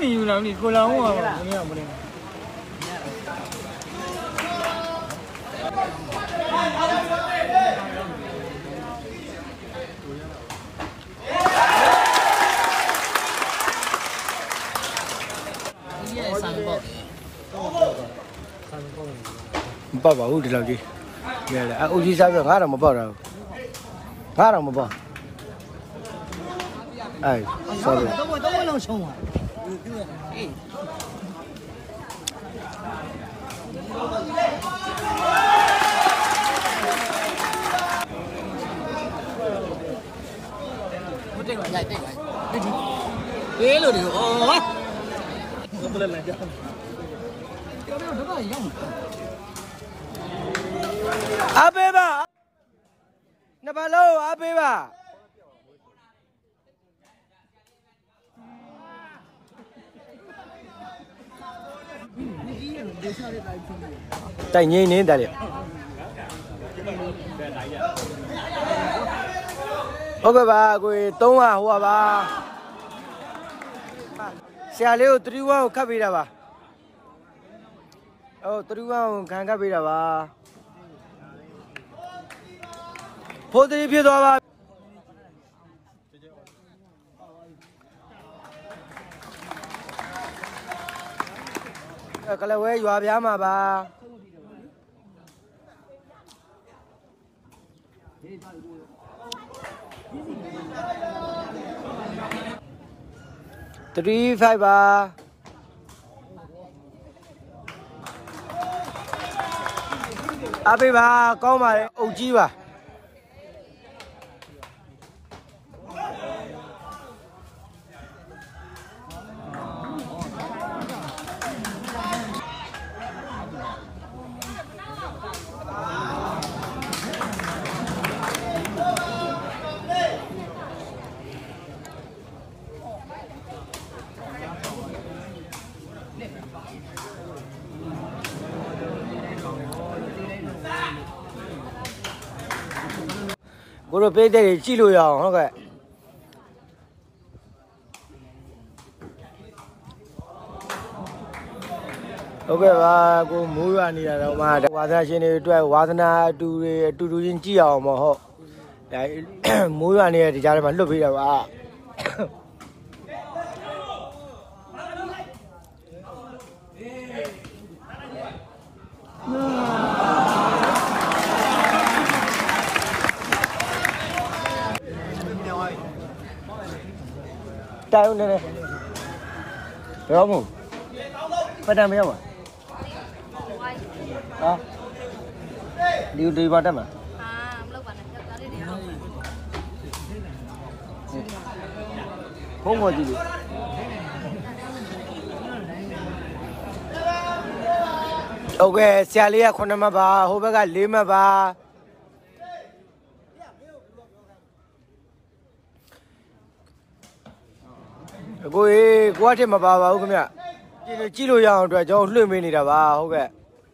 มีอยู่แล้วนี่กูเราอ่ะนี่อ่ะบ่ได้မပေါ့ပါဘူးဒီလောက်ကြီးညလေအုပ်ကြီးစားပြီးငါတော့မပေါ့တော့ငါတော့မပေါ့အေးဆောတယ်တော့လုံးရှုံးပါအေးမတိတ်ပါရိုက်တိတ်ပါဒီလိုဒီဩဘယ်လဲကြာ阿贝吧，那把楼阿贝吧。带年的了。OK吧，各位懂啊，好吧。下流3万咖啡了吧？哦，3万看咖啡了吧？ဖိုးသေးဖြစ်သွားပါကလဝဲရွာပြားမှာပါ35ပါအပေးပါကောင်းပါလေအုပ်ကြီးပါကိုလိုပေးတဲ့ကြည့်လို့ရအောင်ဟုတ်ကဲ့ဟုတ်ကဲ့ပါကိုမိုးရွာနေတာတော့မှဝါသနာရှင်တွေအတွက်ဝါသနာအတူတူချင်းကြည့်အောင်မဟုတ်ဒါမိုးရွာနေတဲ့ဒီကြားထဲမှာလွတ်ပေးတာပါတိုင်ဦးနေတယ်ရောမပတ်တမ်းမရောက်ပါဟာဒီဘာတက်မှာမလုပ်ပါနဲ့ဒါလေးတွေဟုတ်ဘုံမကြည့်လို့ဟုတ်ကဲ့ဆရာလေးက9မှတ်ပါဟိုဘက်က4မှတ်ပါကိုကထစ်မပါပါဘူးခင်ဗျကြည့်လို့ရအောင်အတွက်ကျွန်တော်လွှင့်ပေးနေတာပါဟုတ်ကဲ့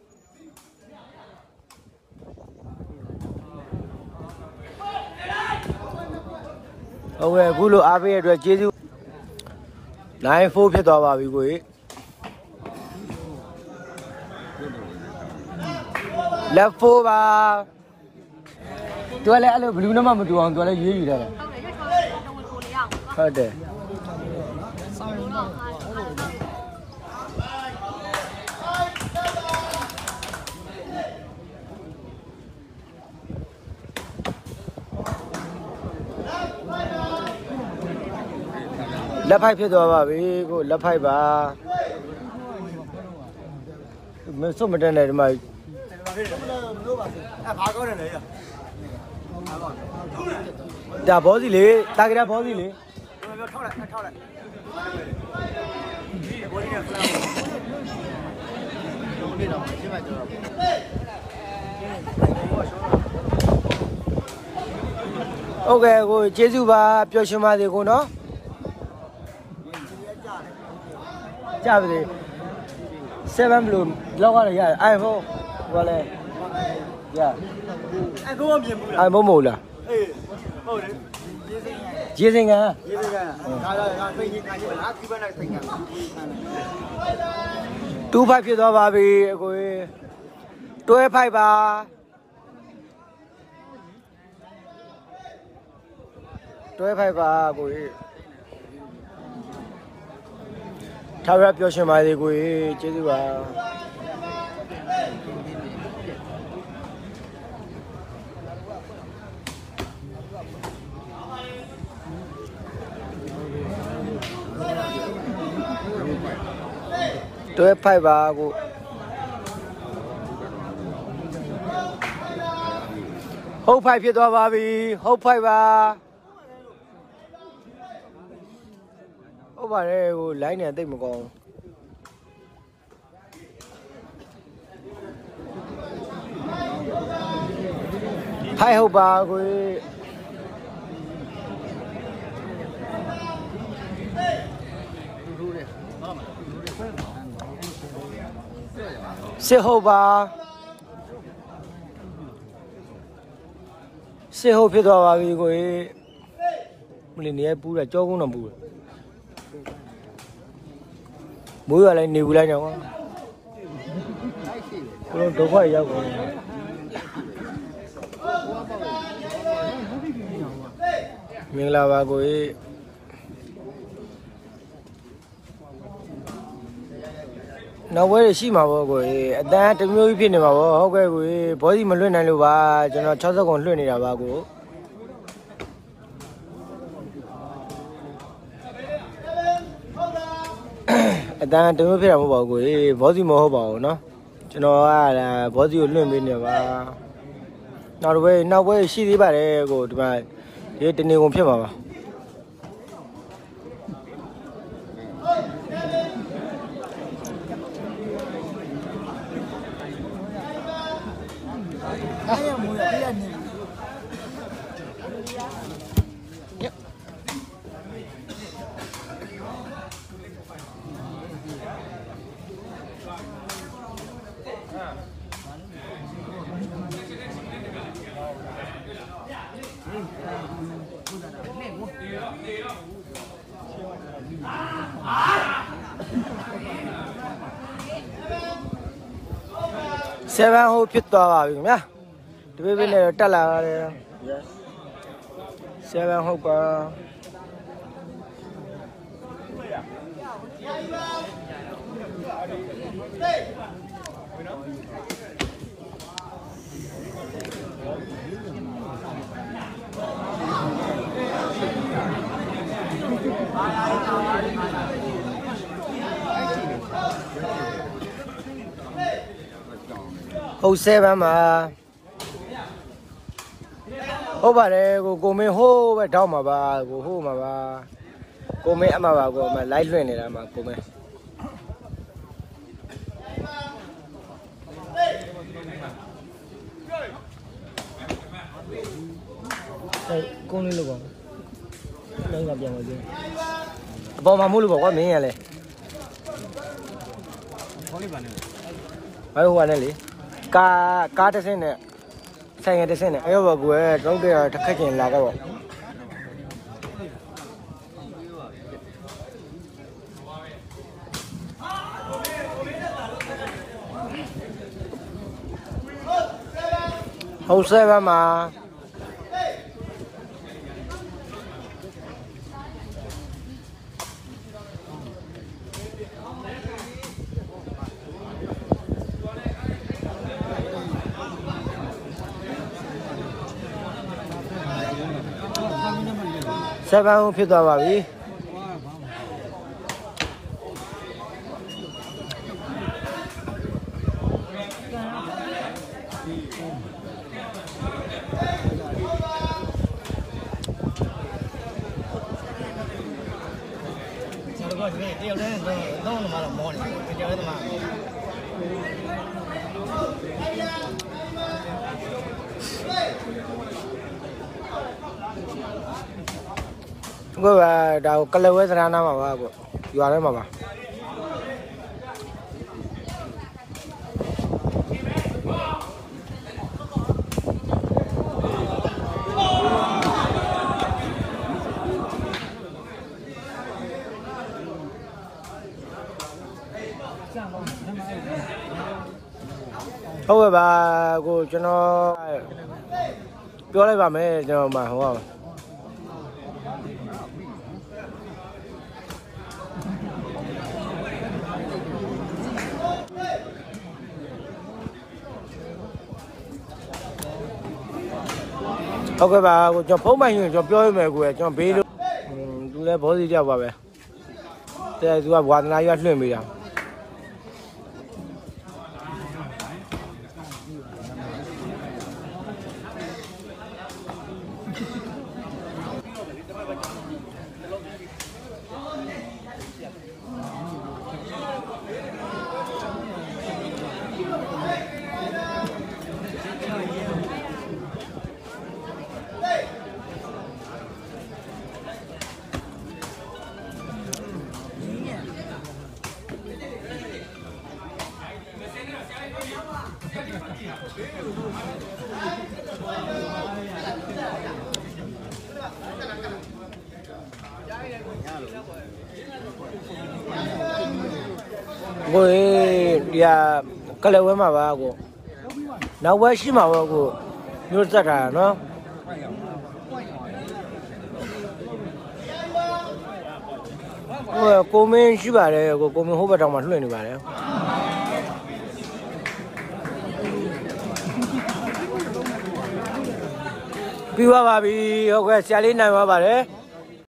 ဟုတ်ကဲ့အခုလိုအားပေးရတဲ့အတွက်ကျေးဇူး9-4ဖြစ်သွားပါပြီကိုလက်4ပါသူကလည်းအဲ့လိုဘလူးနဲ့မှမတူအောင်သူကလည်းရွေးယူထားတယ်ဟုတ်တယ်လက်ဖိုက်ဖြစ်သွားပါပြီကိုလက်ဖိုက်ပါမစွတ်မတက်နဲ့ဒီမှာဘာကောင်းတယ်လဲဒါဘောစီလေတာကြရဘောစီလေထောက်လိုက်ဘောစီနဲ့ဖလားလုံးနေတော့ရှင်းပါကြတော့โอเคကိုကျေးဇူးပါပျော်ရွှင်ပါစေကိုနော်ကြပါစေ7 blue လောက်ကတော့ရတယ် iPhone ဘာလဲရအဲ့ကိုမမြင်ဘူးလား iPhone မဟုတ်လားရေစင်ကဒါတူဖိုက်ဖြစ်သွားပါပြီအကိုတွဲဖိုက်ပါတွဲဖိုက်ပါကိုထားရပြောရှင်ပါသေးကိုကျေးဇူးပါတွဲဖိုက်ပါကိုဟုတ်ဖိုက်ဖြစ်သွားပါပြီဟုတ်ဖိုက်ပါဟုတ်ပါတယ်ဟို line နဲ့တိတ်မကောင်းဟိုက်ဟုတ်ပါကိုစစ်ဟုတ်ပါစစ်ဟုတ်ဖြစ်သွားပါပြီကိုမလီနေပူးတာကြောကုန်းတော့ပူးတယ်မိုးရလိုက်နေဘူးလိုက်တော့ကိုတော့ဒုက္ခရောက်ကုန်မင်္ဂလာပါကိုနောက်ဝဲရှိမှာပေါ့ကိုအတန်းတစ်မျိုးကြီးဖြစ်နေမှာပေါ့ဟုတ်ကဲ့ကိုဘောစီမလွတ်နိုင်လို့ပါကျွန်တော်60ကုန်လွတ်နေတာပါကိုအတန်းတစ်မျိုးဖြစ်တာမဟုတ်ပါဘူးကိုဘောစီမဟုတ်ပါဘူးเนาะကျွန်တော်ကဘောစီကိုလွတ်ပေးနေပါနောက်ဝဲရှိသေးပါတယ်ကိုဒီမှာဒီတနေကုန်ဖြစ်မှာပါ7 ဟုတ်ဖြစ်သွားပါပြီခင်ဗျာတပိပိနဲ့တက်လာရတယ်7ဟုတ်ပါဟုတ်7မှာဟုတ်ပါတယ်ကိုမင်းဟိုးပဲတောက်မှာပါကိုဟိုးမှာပါကိုမင်းအမှာပါကိုမလိုက်လွှင့်နေတာမှာကိုမင်းကုန်းလေးလို့ပေါ့လောက်ကပြန်လို့ပြအပေါ်မှာမို့လို့ပေါ့ကွာမင်းရလဲခေါင်းလေးပါနေဘာလို့ဟိုကလည်းလေကားတစ်စင်းနဲ့ဆိုင်ငယ်တစ်စင်းနဲ့အဲ့ရောကွယ်တော့တဲ့တစ်ခက်ကျင်လာခဲ့ပေါ့ဟုတ်7မှာ7ဟုတ်ဖြစ်သွားပါပြီတယောက်တည်းတော့မှတော့မောနေတယ်တယောက်တည်းမှကိုကဒါကလဝဲစရနာမှာပါကိုရွာထဲမှာပါဟုတ်ကဲ့ပါကိုကျွန်တော်ပြောလိုက်ပါမယ်ကျွန်တော်မှဟိုကဟုတ်ကဲ့ပါကိုကျွန်တော်ဖုန်းမိုင်းရင်ကျွန်တော်ပြောရမယ်ကိုကျွန်တော်ဘေးလို့သူလည်းဘောစီတယောက်ပါပဲတဲ့သူကဝါသနာရွလွှင့်ပေးတာကိုဒီကလည်းဝဲမှာပါကိုနောက်ဝဲရှိမှာပေါ့ကိုမျိုးစက်တာနော်ကိုမင်းရှိပါတယ်ကိုမင်းဟိုဘက်တောင်မှလွှင့်နေပါတယ်ပြီးသွားပါပြီဟုတ်ကဲ့ဆရာလေးနိုင်ပါပါတယ်